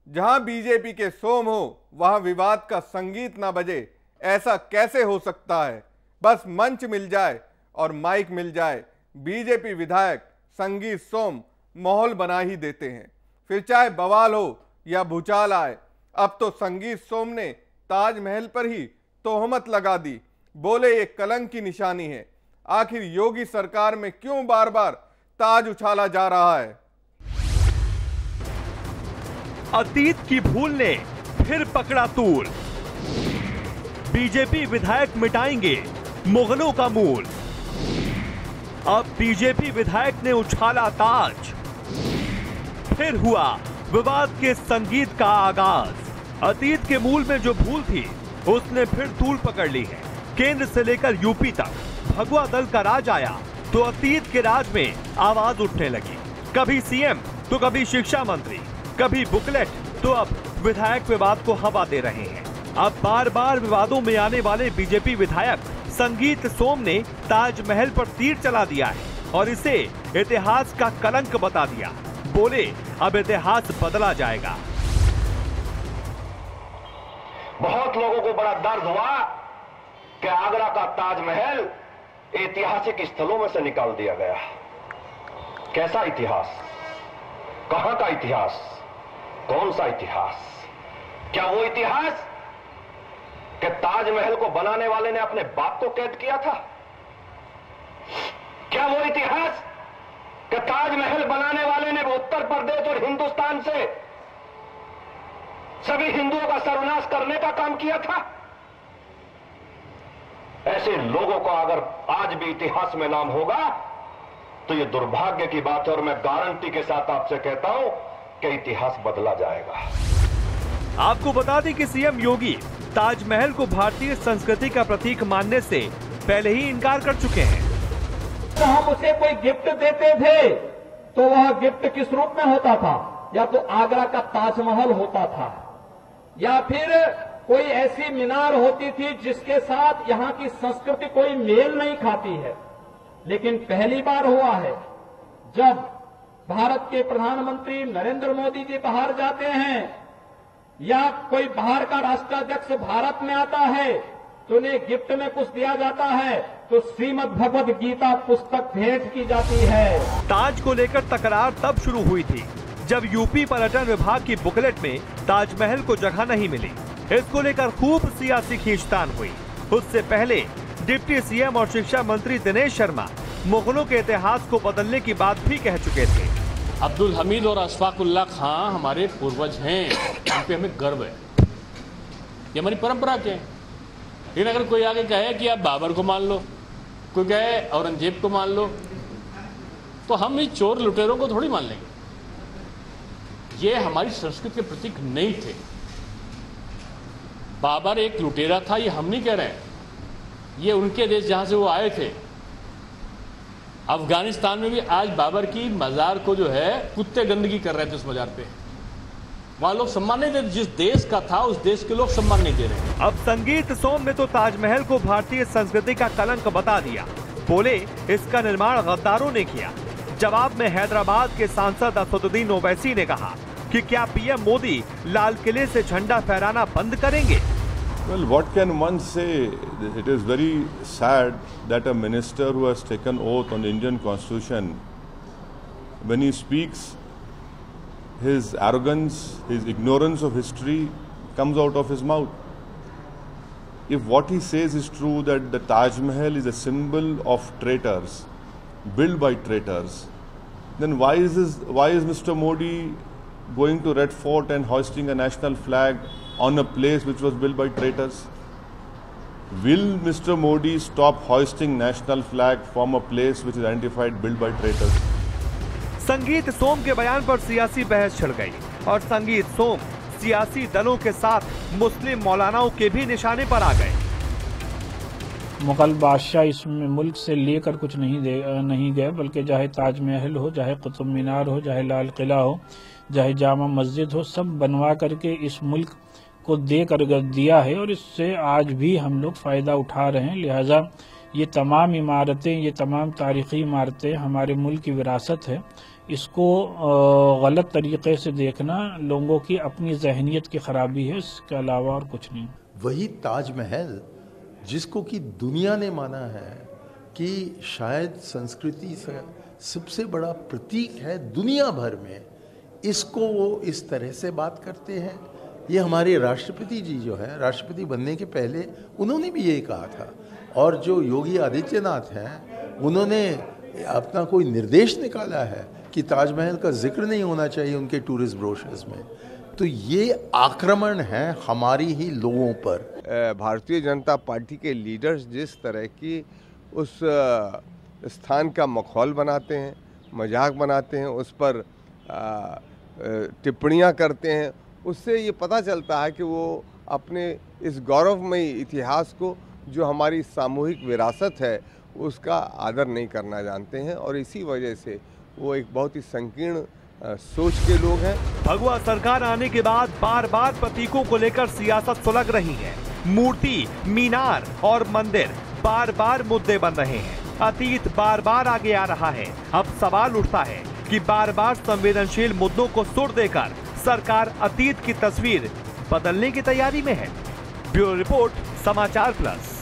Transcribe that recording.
जहां बीजेपी के सोम हो वहां विवाद का संगीत ना बजे, ऐसा कैसे हो सकता है। बस मंच मिल जाए और माइक मिल जाए, बीजेपी विधायक संगीत सोम माहौल बना ही देते हैं। फिर चाहे बवाल हो या भूचाल आए। अब तो संगीत सोम ने ताजमहल पर ही तोहमत लगा दी। बोले ये कलंक की निशानी है। आखिर योगी सरकार में क्यों बार बार ताज उछाला जा रहा है। अतीत की भूल ने फिर पकड़ा तूल। बीजेपी विधायक मिटाएंगे मुगलों का मूल। अब बीजेपी विधायक ने उछाला ताज। फिर हुआ विवाद के संगीत का आगाज। अतीत के मूल में जो भूल थी उसने फिर तूल पकड़ ली है। केंद्र से लेकर यूपी तक भगवा दल का राज आया तो अतीत के राज में आवाज उठने लगी। कभी सीएम तो कभी शिक्षा मंत्री, कभी बुकलेट तो अब विधायक विवाद को हवा दे रहे हैं। अब बार बार विवादों में आने वाले बीजेपी विधायक संगीत सोम ने ताजमहल पर तीर चला दिया है और इसे इतिहास का कलंक बता दिया। बोले अब इतिहास बदला जाएगा। बहुत लोगों को बड़ा दर्द हुआ कि आगरा का ताजमहल ऐतिहासिक स्थलों में से निकाल दिया गया। कैसा इतिहास, कहां का इतिहास, कौन सा इतिहास? क्या वो इतिहास कि ताजमहल को बनाने वाले ने अपने बाप को कैद किया था? क्या वो इतिहास कि ताजमहल बनाने वाले ने उत्तर प्रदेश और हिंदुस्तान से सभी हिंदुओं का सर्वनाश करने का काम किया था? ऐसे लोगों को अगर आज भी इतिहास में नाम होगा तो यह दुर्भाग्य की बात है और मैं गारंटी के साथ आपसे कहता हूं कि इतिहास बदला जाएगा। आपको बता दें कि सीएम योगी ताजमहल को भारतीय संस्कृति का प्रतीक मानने से पहले ही इनकार कर चुके हैं। तो हम उसे कोई गिफ्ट देते थे तो वह गिफ्ट किस रूप में होता था? या तो आगरा का ताजमहल होता था या फिर कोई ऐसी मीनार होती थी जिसके साथ यहाँ की संस्कृति कोई मेल नहीं खाती है। लेकिन पहली बार हुआ है जब भारत के प्रधानमंत्री नरेंद्र मोदी जी बाहर जाते हैं या कोई बाहर का राष्ट्राध्यक्ष भारत में आता है तो उन्हें गिफ्ट में कुछ दिया जाता है तो श्रीमद् भगवद गीता पुस्तक भेंट की जाती है। ताज को लेकर तकरार तब शुरू हुई थी जब यूपी पर्यटन विभाग की बुकलेट में ताजमहल को जगह नहीं मिली। इसको लेकर खूब सियासी खींचतान हुई। उससे पहले डिप्टी सीएम और शिक्षा मंत्री दिनेश शर्मा मुगलों के इतिहास को बदलने की बात भी कह चुके थे। अब्दुल हमीद और अशफाकुल्लाह खां हमारे पूर्वज हैं, इन पे हमें गर्व है, ये हमारी परंपरा के। लेकिन अगर कोई आगे कहे कि आप बाबर को मान लो, कोई कहे औरंगजेब को मान लो, तो हम इस चोर लुटेरों को थोड़ी मान लेंगे। ये हमारी संस्कृति के प्रतीक नहीं थे। बाबर एक लुटेरा था, ये हम नहीं कह रहे हैं, ये उनके देश जहां से वो आए थे। अफगानिस्तान में भी आज बाबर की मजार को जो है कुत्ते गंदगी कर रहे थे उस मजार पे। वहां लोग सम्मान नहीं दे, जिस देश का था उस देश के लोग सम्मान नहीं दे रहे। अब संगीत सोम ने तो ताजमहल को भारतीय संस्कृति का कलंक बता दिया। बोले इसका निर्माण गद्दारों ने किया। जवाब में हैदराबाद के सांसद असदुद्दीन ओवैसी ने कहा कि क्या पीएम मोदी लाल किले से झंडा फहराना बंद करेंगे? Well, what can one say? It is very sad that a minister who has taken oath on the Indian Constitution, when he speaks, his arrogance, his ignorance of history comes out of his mouth. If what he says is true, that the Taj Mahal is a symbol of traitors, built by traitors, then why is Mr. Modi going to Red Fort and hoisting a national flag on a place which was built by traitors? Will Mr. Modi stop hoisting national flag from a place which is identified built by traitors? संगीत सोम के बयान पर सियासी बहस छिड़ गई और संगीत सोम सियासी दलों के साथ मुस्लिम मौलानाओं के भी निशाने पर आ गए। मुगल बादशाह इसमें मुल्क से लेकर कुछ नहीं गए, बल्कि चाहे ताजमहल हो, चाहे कुतुब मीनार हो, चाहे लाल किला हो, चाहे जामा मस्जिद हो, सब बनवा करके इस मुल्क को दे कर दिया है और इससे आज भी हम लोग फायदा उठा रहे हैं। लिहाजा ये तमाम इमारतें, ये तमाम तारीखी इमारतें हमारे मुल्क की विरासत है। इसको गलत तरीके से देखना लोगों की अपनी जहनियत की खराबी है, इसके अलावा और कुछ नहीं। वही ताजमहल जिसको कि दुनिया ने माना है कि शायद संस्कृति से सबसे बड़ा प्रतीक है दुनिया भर में, इसको वो इस तरह से बात करते हैं। ये हमारे राष्ट्रपति जी जो है, राष्ट्रपति बनने के पहले उन्होंने भी यही कहा था, और जो योगी आदित्यनाथ हैं उन्होंने अपना कोई निर्देश निकाला है कि ताजमहल का जिक्र नहीं होना चाहिए उनके टूरिस्ट ब्रोशर्स में। तो ये आक्रमण है हमारी ही लोगों पर। भारतीय जनता पार्टी के लीडर्स जिस तरह की उस स्थान का मखौल बनाते हैं, मजाक बनाते हैं, उस पर टिप्पणियां करते हैं, उससे ये पता चलता है कि वो अपने इस गौरवमयी इतिहास को, जो हमारी सामूहिक विरासत है, उसका आदर नहीं करना जानते हैं, और इसी वजह से वो एक बहुत ही संकीर्ण सोच के लोग हैं। भगवा सरकार आने के बाद बार बार प्रतीकों को लेकर सियासत सुलग रही है। मूर्ति, मीनार और मंदिर बार बार मुद्दे बन रहे हैं। अतीत बार बार आगे आ रहा है। अब सवाल उठता है कि बार बार संवेदनशील मुद्दों को सुर देकर सरकार अतीत की तस्वीर बदलने की तैयारी में है। Bureau report, Samachar plus.